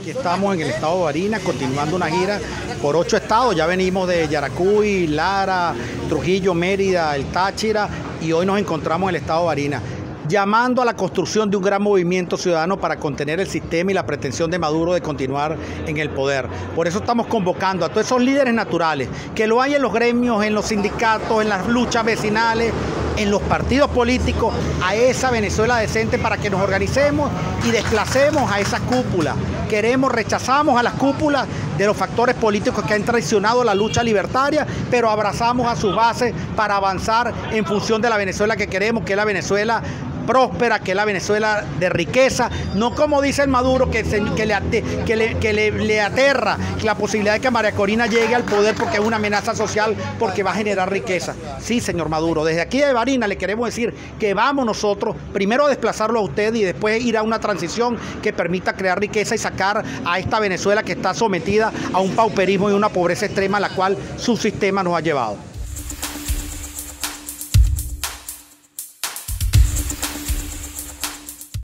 Aquí estamos en el estado de Barinas, continuando una gira por 8 estados. Ya venimos de Yaracuy, Lara, Trujillo, Mérida, el Táchira, y hoy nos encontramos en el estado de Barinas, llamando a la construcción de un gran movimiento ciudadano para contener el sistema y la pretensión de Maduro de continuar en el poder. Por eso estamos convocando a todos esos líderes naturales, que lo hay en los gremios, en los sindicatos, en las luchas vecinales, en los partidos políticos, a esa Venezuela decente, para que nos organicemos y desplacemos a esas cúpulas. Rechazamos a las cúpulas de los factores políticos que han traicionado la lucha libertaria, pero abrazamos a sus bases para avanzar en función de la Venezuela que queremos, que es la Venezuela próspera, que es la Venezuela de riqueza, no como dice el Maduro, que le aterra la posibilidad de que María Corina llegue al poder porque es una amenaza social, porque va a generar riqueza. Sí, señor Maduro, desde aquí de Barinas le queremos decir que vamos nosotros primero a desplazarlo a usted y después ir a una transición que permita crear riqueza y sacar a esta Venezuela que está sometida a un pauperismo y una pobreza extrema a la cual su sistema nos ha llevado.